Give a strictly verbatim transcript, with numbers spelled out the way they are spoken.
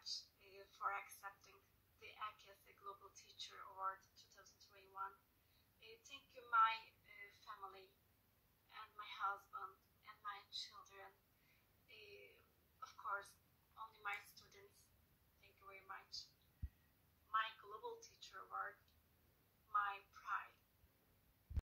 much uh, for accepting the A C E S Global Teacher Award twenty twenty-one. Uh, thank you, my uh, family and my husband and my children. Uh, of course, only my students. Thank you very much.